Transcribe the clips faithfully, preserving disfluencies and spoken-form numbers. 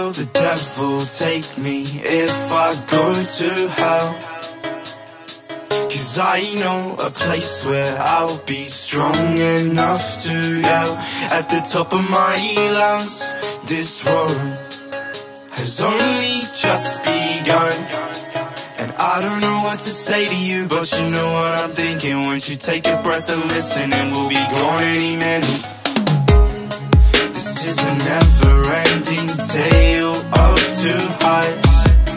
will the devil take me if I go to hell? Cause I know a place where I'll be strong enough to yell at the top of my lungs. This road has only just begun, and I don't know what to say to you, but you know what I'm thinking. Won't you take a breath and listen, and we'll be gone any minute. This is a never-ending tale of two hearts,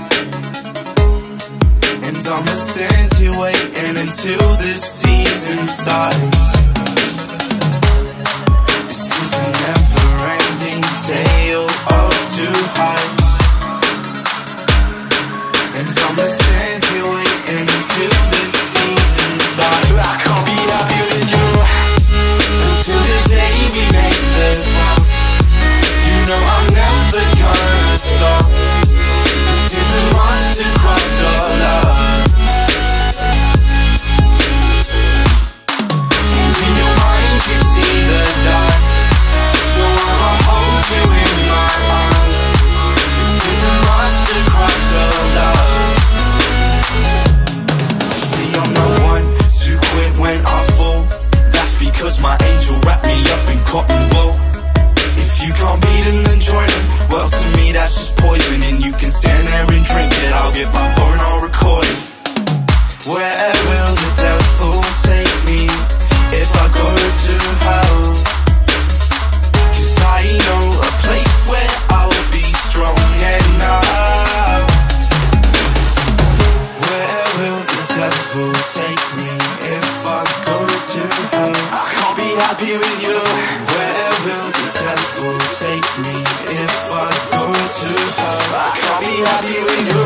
and I'ma stand here waiting until this season starts. This is a never-ending tale of two hearts, and I'ma stand here waiting until this season starts. I can't be happy with you until the day we make the top. You know I'm never gonna stop. This is a mastercraft of love, and in your mind you see the dark, so I'ma hold you in my arms. This is a mastercraft of love. See, I'm not one to quit when I fall. That's because my angel wrapped me up in cotton wool. If you can't beat him, then join him. Well, to me that's just poison, and you can stand there and drink it. I'll get my burn, I'll record it. Where will the devil take me if I go to hell? Cause I know a place where I'll be strong enough. Where will the devil take me if I go to hell? I can't be happy with you. Where will the devil take me if I go to hell? I can't be happy with you.